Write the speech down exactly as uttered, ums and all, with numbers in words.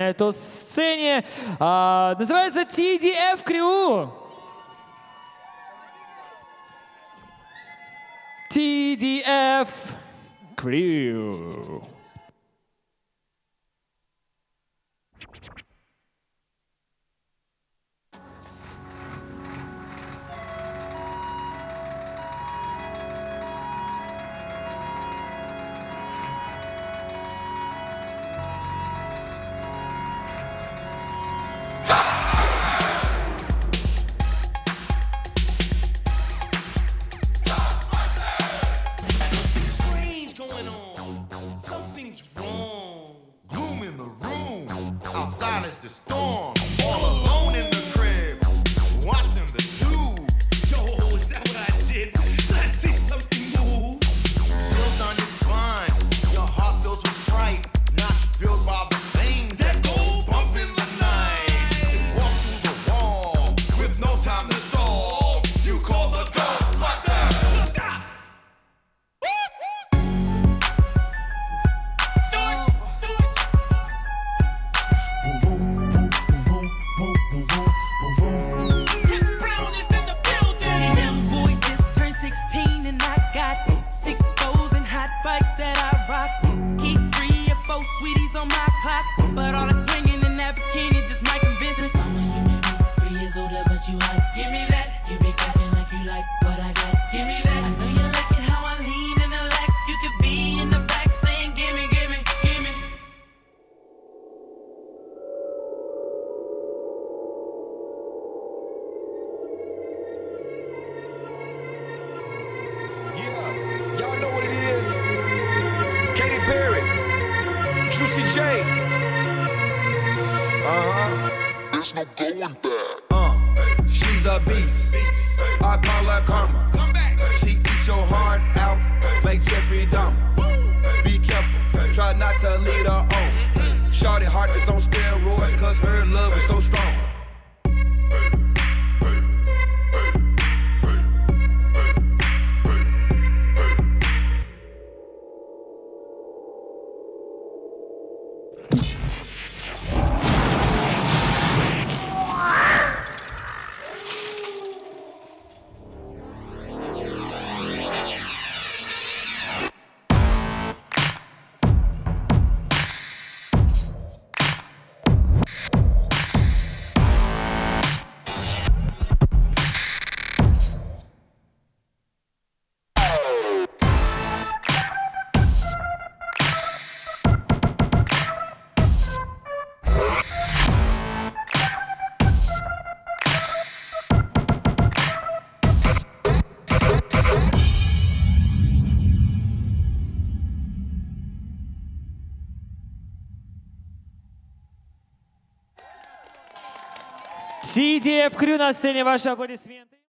на этой сцене. А, называется ти ди эф Crew. ти ди эф Crew. Something's wrong. Gloom in the room. Outside is the storm. All alone in the crib. Watching the tube. Yo, is that what I did? Let's see something move. Chills down your spine. Your heart fills with fright. Not thrilled by the things that go bump in the night. Walk through the wall with no time to stall. You call the Ghostbusters. Stop. But all the swinging in that bikini just my convince. Mama, you may be three years older, but you hot. Give me that. You be talking like you like what I got. Give me that. I know you like it how I lean in the lack. You could be in the back saying, give me, give me, give me. Yeah, y'all know what it is. Katy Perry, Juicy J. Uh-huh. There's no going back. Uh, she's a beast. I call her karma. She eats your heart out like Jeffrey Dahmer. Be careful, try not to lead her on. Shorty heart is on steroids cause her love is so strong. ти ди эф Crew на сцене, ваши аплодисменты.